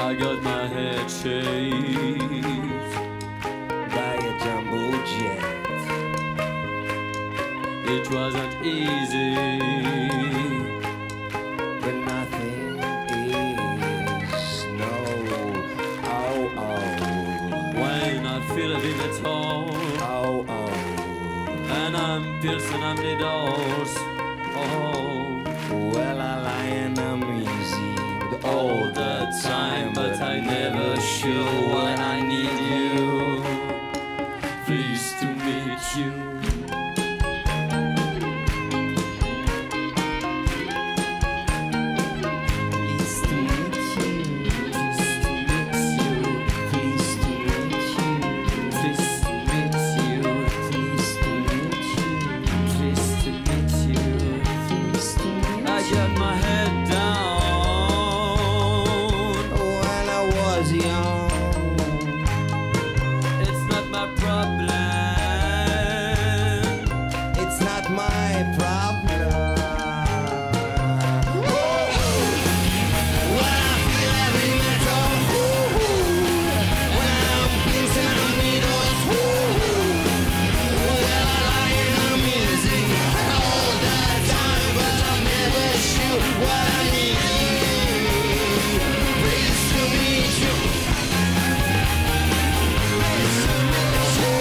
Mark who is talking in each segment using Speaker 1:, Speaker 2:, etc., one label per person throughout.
Speaker 1: I got my head shaved
Speaker 2: by a jumbo jet.
Speaker 1: It wasn't easy,
Speaker 2: but nothing is. No, oh, oh.
Speaker 1: When I feel it in the toe,
Speaker 2: Oh, oh.
Speaker 1: and I'm piercing on the doors. Oh,
Speaker 2: Well, I lie and I'm easy
Speaker 1: all the time, but I never sure when I need you. Pleased to meet you.
Speaker 2: Pleased to meet you.
Speaker 1: Pleased to meet you.
Speaker 2: Pleased to meet you.
Speaker 1: Pleased to meet you.
Speaker 2: Pleased to meet you.
Speaker 1: Pleased to meet you.
Speaker 2: Pleased to meet
Speaker 1: I
Speaker 2: you.
Speaker 1: got my head down.
Speaker 2: When I was young,
Speaker 1: It's not my problem.
Speaker 2: it's not my problem. When I feel every metal, when I'm pissing on needles, well, I lie and I'm easy all the time, but I'm never sure what I need. Pleased to meet you. Pleased to meet you.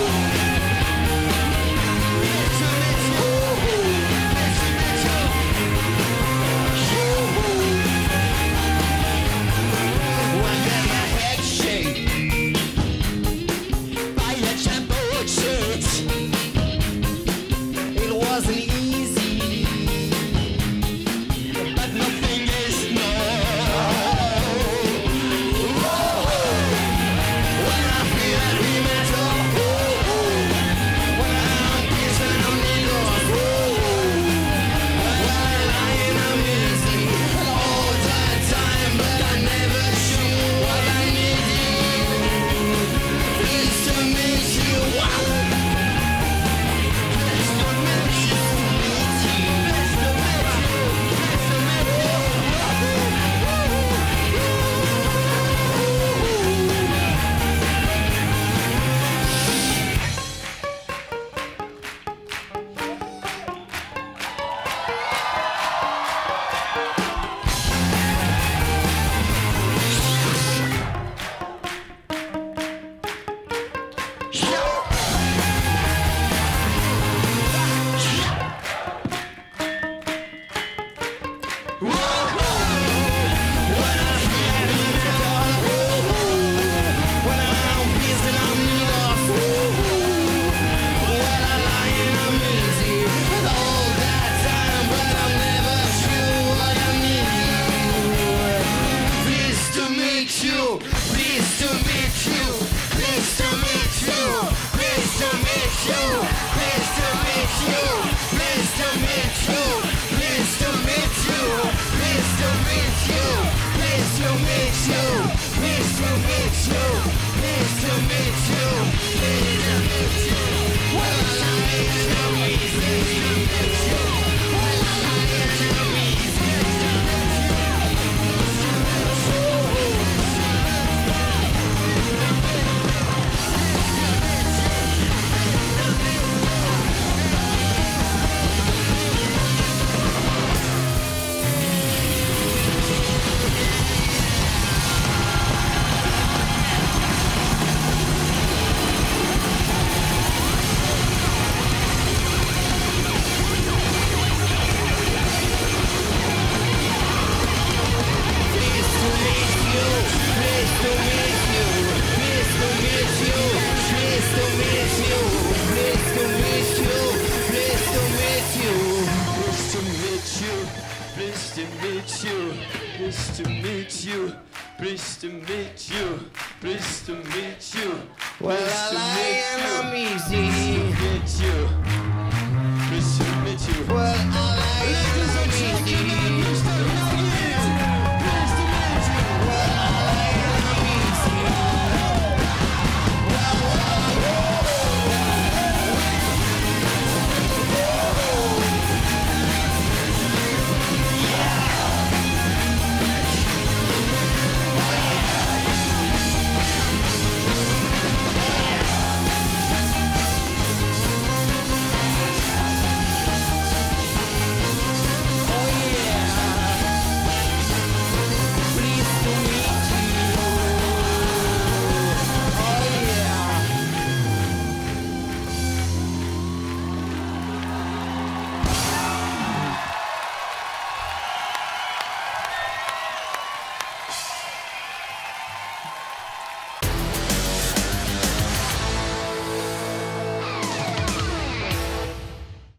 Speaker 2: Pleased to meet you. Pleased to meet you. When I get my head shaved by a jumbo jet, it wasn't easy, but nothing is no. When I feel every metal, when I'm piercing on needles, well, I lie and I'm easy all the time, but I'm never sure what I need. Pleased to meet you. Wow. Pleased to meet you. Pleased to meet you. Pleased to meet you.
Speaker 1: Pleased to meet you. Pleased to meet you. Pleased to meet you.
Speaker 2: Well, I lie and I'm easy.
Speaker 1: Pleased to meet you.